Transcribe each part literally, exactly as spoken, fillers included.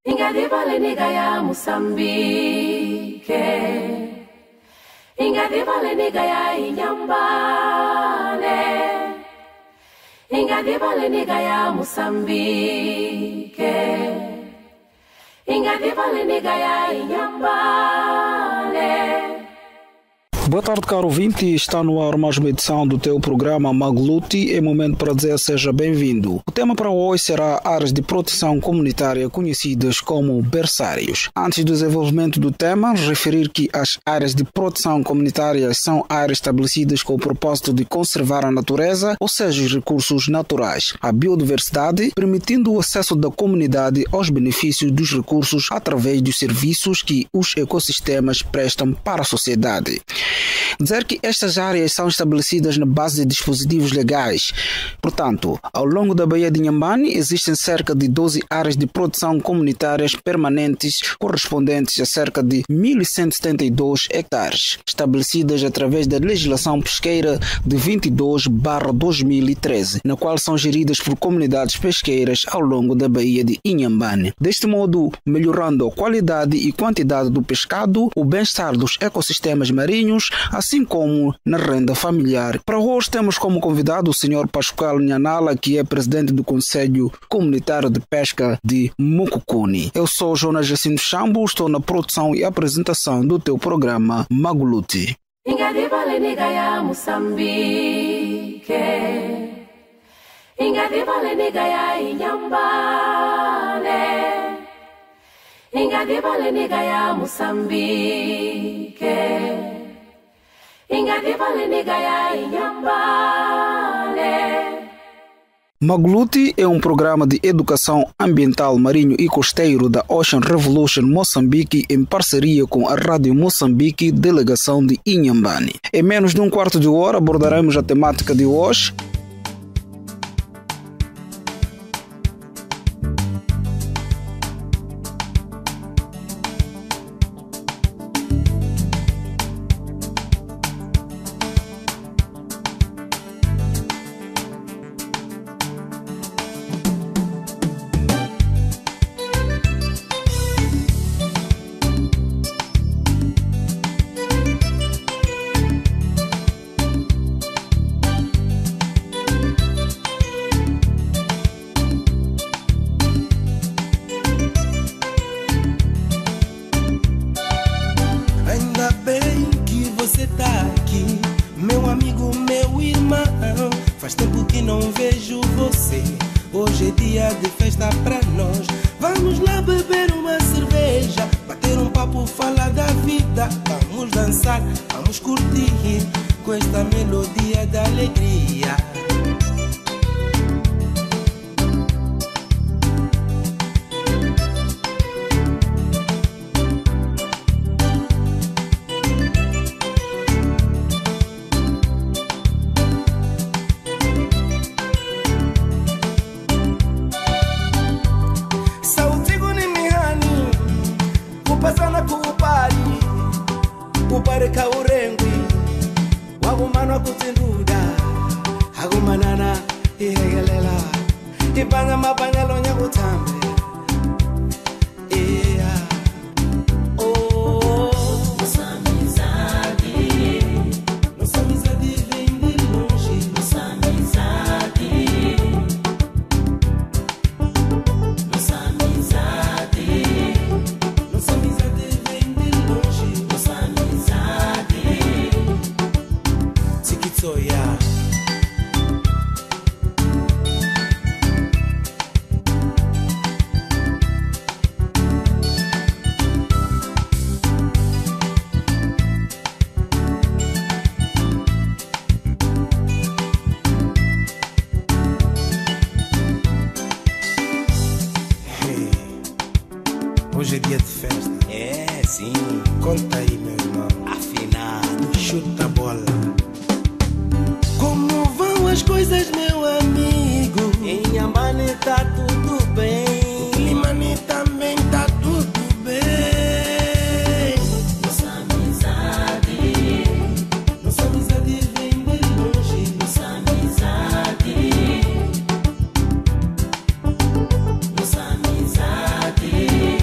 Ingadibale nigaya Mozambique, Ingadibale nigaya Inyambane, Ingadibale nigaya Mozambique, Ingadibale nigaya Inyambane. Boa tarde, caro ouvinte. Está no ar mais uma edição do teu programa Magluti. É momento para dizer seja bem-vindo. O tema para hoje será áreas de proteção comunitária conhecidas como berçários. Antes do desenvolvimento do tema, referir que as áreas de proteção comunitária são áreas estabelecidas com o propósito de conservar a natureza, ou seja, os recursos naturais, a biodiversidade, permitindo o acesso da comunidade aos benefícios dos recursos através dos serviços que os ecossistemas prestam para a sociedade. Dizer que estas áreas são estabelecidas na base de dispositivos legais. Portanto, ao longo da Baía de Inhambane existem cerca de doze áreas de produção comunitárias permanentes correspondentes a cerca de mil cento e setenta e dois hectares, estabelecidas através da legislação pesqueira de vinte e dois barra dois mil e treze, na qual são geridas por comunidades pesqueiras ao longo da Baía de Inhambane. Deste modo, melhorando a qualidade e quantidade do pescado, o bem-estar dos ecossistemas marinhos, assim como na renda familiar. Para hoje temos como convidado o senhor Pascoal Nhanala, que é presidente do Conselho Comunitário de Pesca de Mukokoni. Eu sou Jonas Jacinto Chambo, estou na produção e apresentação do teu programa Magluti. Ingadibale nigaya Mozambique, Ingadibale nigaya Inyambane, Ingadibale nigaya Mozambique, Ingadibale nigaya Inyambane. Magluti é um programa de educação ambiental marinho e costeiro da Ocean Revolution Moçambique em parceria com a Rádio Moçambique, delegação de Inhambane. Em menos de um quarto de hora abordaremos a temática de hoje. Hoje é dia de festa. É, sim. Conta aí, meu irmão. Afinado. Chuta a bola. Como vão as coisas, meu amigo? Em Inhambane tá tudo bem. O Limani também tá tudo bem. Nossa amizade, nossa amizade vem de longe. Nossa amizade, nossa amizade.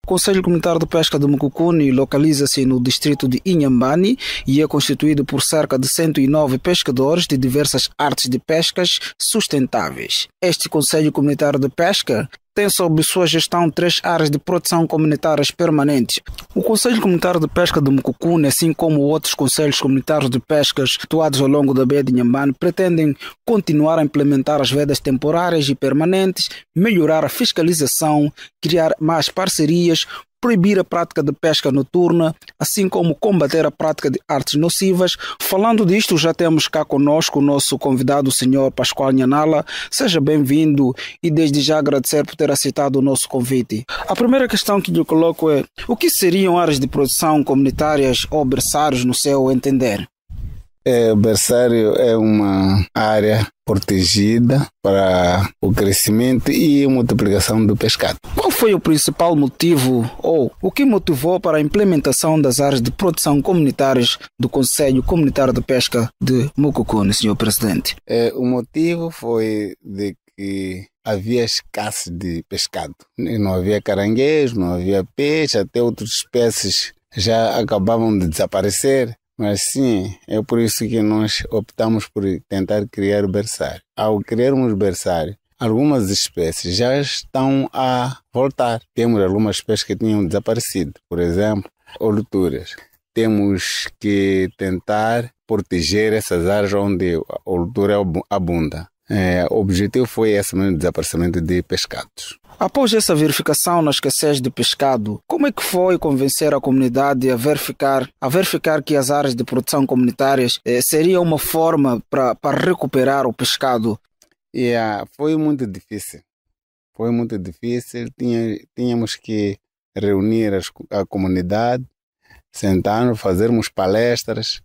Conselho Comunitário de Pesca de Mukokune localiza-se no distrito de Inhambane e é constituído por cerca de cento e nove pescadores de diversas artes de pescas sustentáveis. Este Conselho Comunitário de Pesca tem sob sua gestão três áreas de proteção comunitárias permanentes. O Conselho Comunitário de Pesca de Mukokune, assim como outros conselhos comunitários de pescas atuados ao longo da baía de Inhambane, pretendem continuar a implementar as vedas temporárias e permanentes, melhorar a fiscalização, criar mais parcerias, proibir a prática de pesca noturna, assim como combater a prática de artes nocivas. Falando disto, já temos cá conosco o nosso convidado, o senhor Pascoal Nhanala. Seja bem-vindo e desde já agradecer por ter aceitado o nosso convite. A primeira questão que lhe coloco é: o que seriam áreas de produção comunitárias ou berçários no seu entender? É, o berçário é uma área protegida para o crescimento e multiplicação do pescado. Qual foi o principal motivo ou o que motivou para a implementação das áreas de produção comunitárias do Conselho Comunitário de Pesca de Mukokune, senhor Presidente? É, o motivo foi de que havia escassez de pescado. Não havia caranguejo, não havia peixe, até outras espécies já acabavam de desaparecer. Mas sim, é por isso que nós optamos por tentar criar o berçário. Ao criarmos o berçário, algumas espécies já estão a voltar. Temos algumas espécies que tinham desaparecido. Por exemplo, oluturas. Temos que tentar proteger essas áreas onde a olutura abunda. É, o objetivo foi esse mesmo, desaparecimento de pescados. Após essa verificação na escassez de pescado, como é que foi convencer a comunidade a verificar, a verificar que as áreas de produção comunitárias eh, seria uma forma para recuperar o pescado? Yeah, foi muito difícil. Foi muito difícil. Tinha, tínhamos que reunir as, a comunidade, sentarmos, fazermos palestras.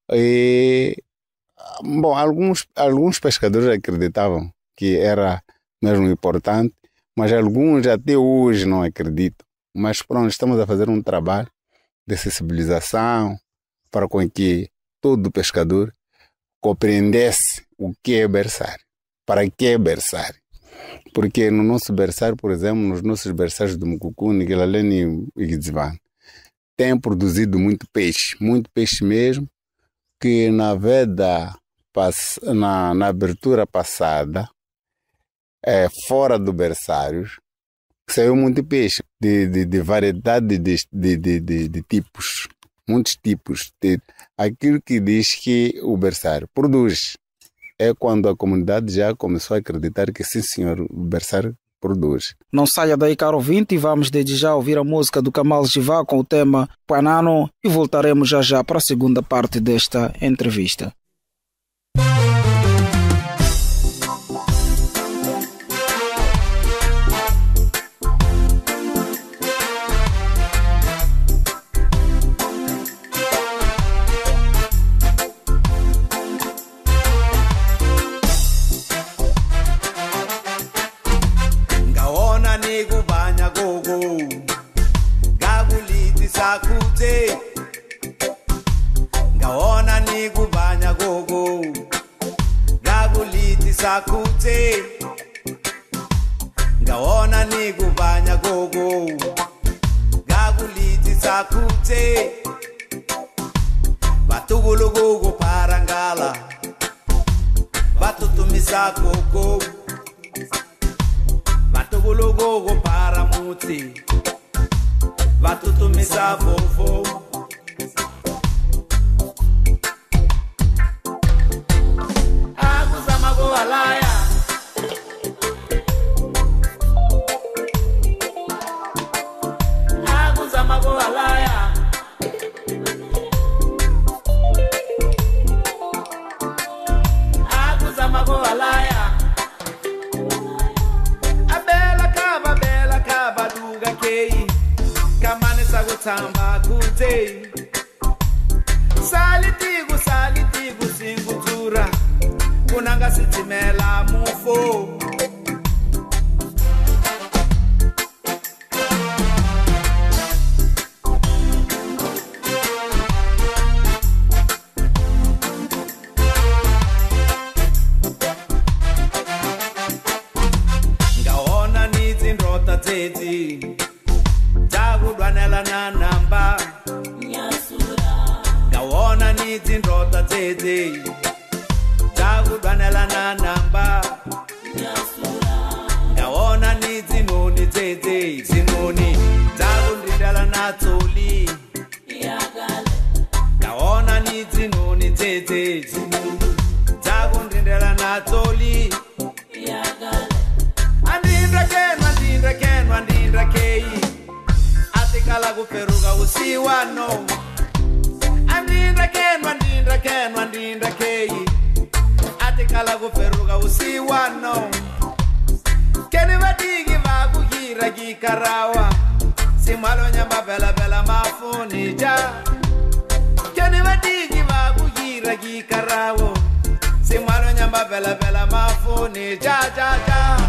E, bom, alguns, alguns pescadores acreditavam que era mesmo importante, mas alguns até hoje não acreditam. Mas pronto, estamos a fazer um trabalho de sensibilização para com que todo pescador compreendesse o que é berçário. Para que é berçário? Porque no nosso berçário, por exemplo, nos nossos berçários de Mukokune, Guilalene e Guidzivane, tem produzido muito peixe, muito peixe mesmo, que na veda, na, na abertura passada, É, fora do berçário, saiu muito peixe, de, de, de variedade de, de, de, de, de tipos, muitos tipos. De, aquilo que diz que o berçário produz é quando a comunidade já começou a acreditar que sim, senhor, o berçário produz. Não saia daí, caro ouvinte, e vamos desde já ouvir a música do Kamal Jivá com o tema Panano e voltaremos já já para a segunda parte desta entrevista. Ngaona ni kubanya gogo gabuliti sakute Ngaona ni kubanya gogo gabuliti sakute Batugulu gogo parangala Batutumisa gogo Batugulu gogo paramuti Batutumisa fofo Alaya Aguzama go alaya Aguzama go alaya Abela kaba bela kaba duga kei Kamane sagutamba kute Salitigu salitigu singutura Kunanga sitimela mufo Ngaona nizi ndrota teti nidzi ndota dzedze dzakudwanelana namba ndaona nidzi noni dzedze dzinoni dzakundindala natsoli ndaona nidzi noni dzedze dzinoni dzakundindala natsoli andindra kenwa ndindra kenwa ndindra kei atikala kuperuka usiwano andindra kenwa ndindra kenwa ndindra kei atikala kuperuka usiwano keni vadigi vakugira kikarawa simalo nyamba bela bela mafuni ja keni vadigi vakugira kikarawo simalo nyamba bela bela mafuni ja ja ja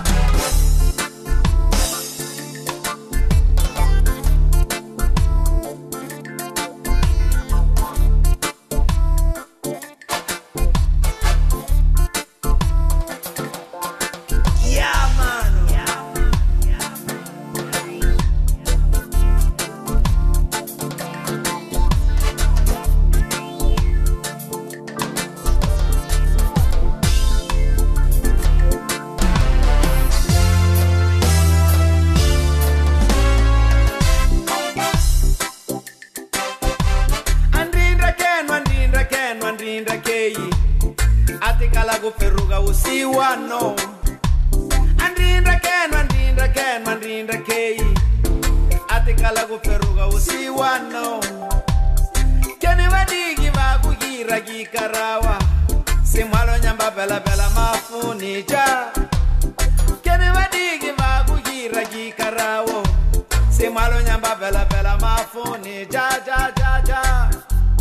atikala kuperuka usiwano andindra kenwa ndindra kenwa ndindra kei atikala kuperuka usiwano keni vadigi vakugira kikarawa simwalo nyamba bela bela mafuni ja keni vadigi vakugira kikarawo simwalo nyamba bela bela mafuni ja ja ja ja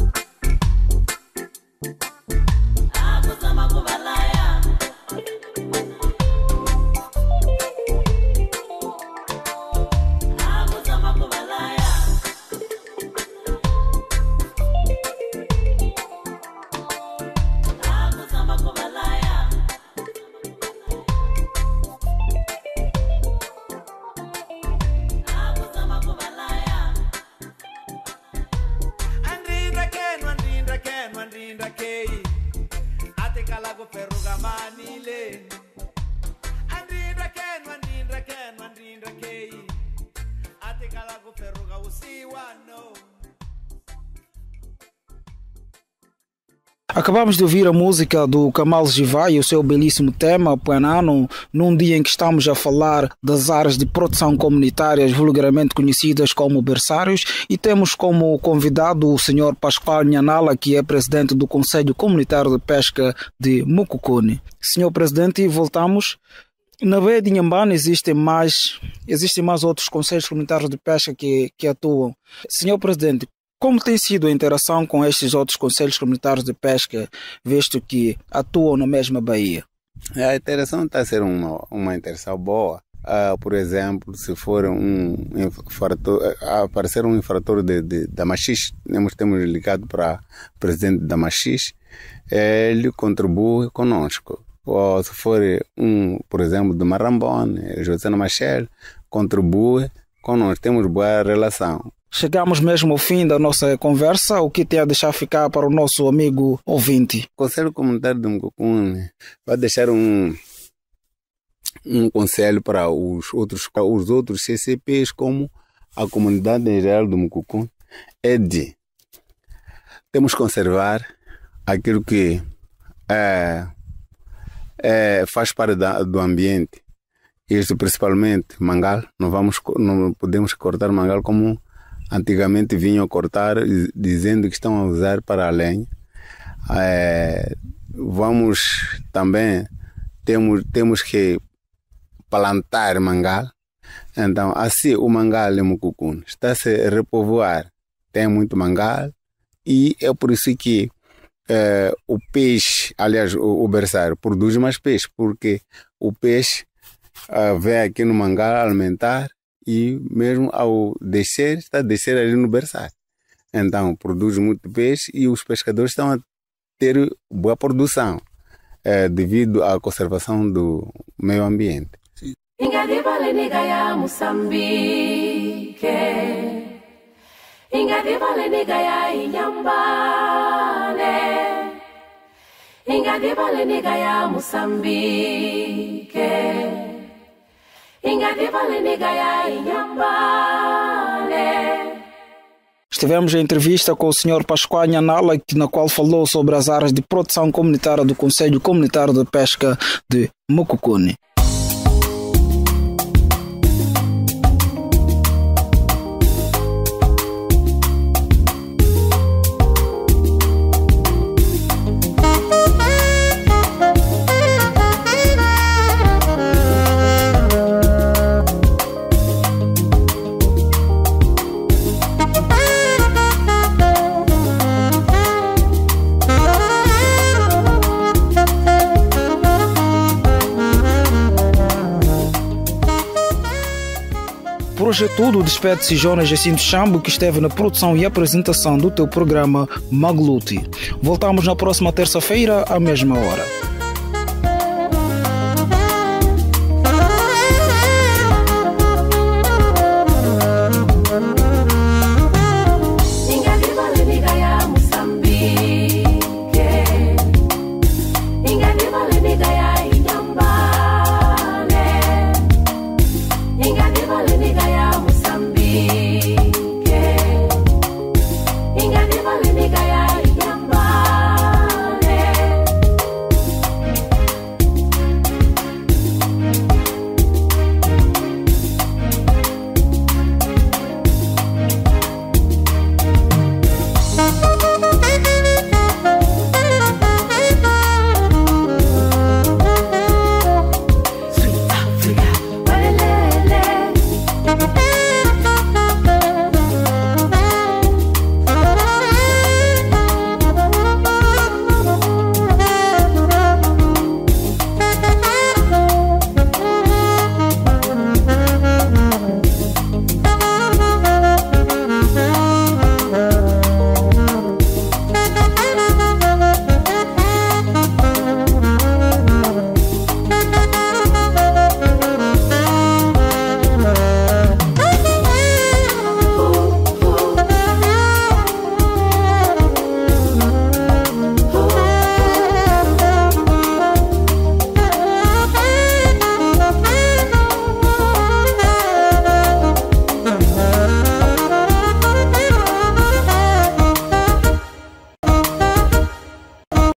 Acabamos de ouvir a música do Kamal Jivai e o seu belíssimo tema, Puanano, num dia em que estamos a falar das áreas de produção comunitárias, vulgarmente conhecidas como berçários, e temos como convidado o senhor Pascoal Nhanala, que é presidente do Conselho Comunitário de Pesca de Mucugune. Senhor Presidente, voltamos. Na Baía de Inhambane existem mais, existem mais outros conselhos comunitários de pesca que, que atuam. Senhor Presidente, como tem sido a interação com estes outros conselhos comunitários de pesca, visto que atuam na mesma baía? A interação está a ser uma, uma interação boa. Uh, por exemplo, se for um infrator, uh, aparecer um infrator de, de, da Machis, nós temos ligado para o presidente da Machis, ele contribui conosco. Ou se for um, por exemplo, do Marambone, José Machel, contribui conosco. Temos boa relação. Chegamos mesmo ao fim da nossa conversa. O que tem a deixar ficar para o nosso amigo ouvinte? O Conselho Comunitário de Mucugune vai deixar um, um conselho para os outros, os outros C C Ps, como a comunidade em geral do Mucugune, é de temos que conservar aquilo que é, é, faz parte da, do ambiente. Isto principalmente mangal. Não, vamos, não podemos cortar mangal como antigamente vinham cortar, dizendo que estão a usar para a lenha. É, vamos também, temos, temos que plantar mangal. Então, assim, o mangal em Mucugune está a se repovoar. Tem muito mangal e é por isso que é, o peixe, aliás, o, o berçário produz mais peixe, porque o peixe é, vem aqui no mangal alimentar. E mesmo ao descer, está a descer ali no berçário. Então, produz muito peixe e os pescadores estão a ter boa produção é, devido à conservação do meio ambiente. Ingadiba lenigaya Moçambique, Ingadiba lenigaya Inhambane. Ingadi vale negaya Moçambique. Ingadi vale negaya Inhambane. Estivemos em entrevista com o senhor Pascoal Nhanala, na qual falou sobre as áreas de produção comunitária do Conselho Comunitário de Pesca de Mococune. Por hoje é tudo. Despede-se Jonas Jacinto Chambo, que esteve na produção e apresentação do teu programa Magluti. Voltamos na próxima terça-feira, à mesma hora.